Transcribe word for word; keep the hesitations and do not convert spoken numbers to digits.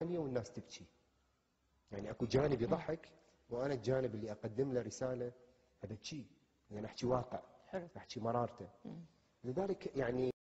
ثانيه والناس تبكي. يعني اكو جانب يضحك وانا الجانب اللي اقدم له رساله هذا شيء، يعني احكي واقع، حلو. احكي مرارته. لذلك يعني